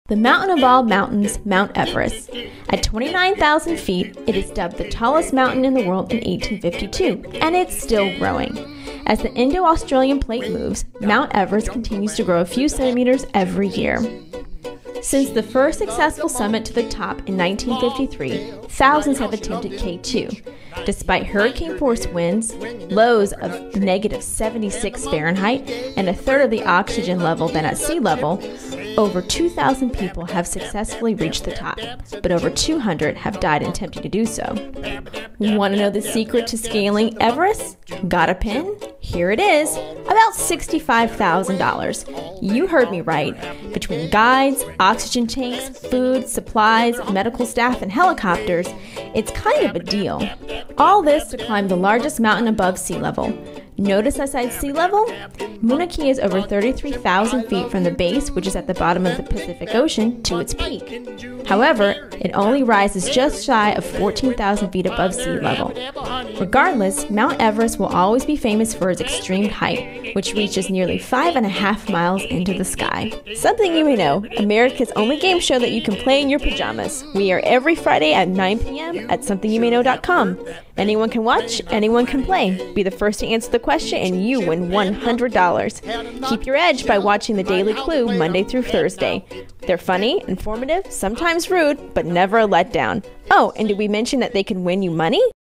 The mountain of all mountains, Mount Everest. At 29,000 feet, it is dubbed the tallest mountain in the world in 1852, and it's still growing. As the Indo-Australian plate moves, Mount Everest continues to grow a few centimeters every year. Since the first successful summit to the top in 1953, thousands have attempted K2. Despite hurricane-force winds, lows of negative 76 Fahrenheit, and a third of the oxygen level than at sea level, over 2,000 people have successfully reached the top, but over 200 have died attempting to do so. Want to know the secret to scaling Everest? Got a pin? Here it is. About $65,000. You heard me right. Between guides, oxygen tanks, food, supplies, medical staff, and helicopters, it's kind of a deal. All this to climb the largest mountain above sea level. Notice outside sea level? Mauna Kea is over 33,000 feet from the base, which is at the bottom of the Pacific Ocean, to its peak. However, it only rises just shy of 14,000 feet above sea level. Regardless, Mount Everest will always be famous for its extreme height, which reaches nearly 5.5 miles into the sky. Something you may know, America's only game show that you can play in your pajamas. We are every Friday at 9 p.m. at somethingyoumayknow.com. Anyone can watch, anyone can play. Be the first to answer the question and you win $100. Keep your edge by watching The Daily Clue Monday through Thursday. They're funny, informative, sometimes rude, but never a letdown. Oh, and did we mention that they can win you money?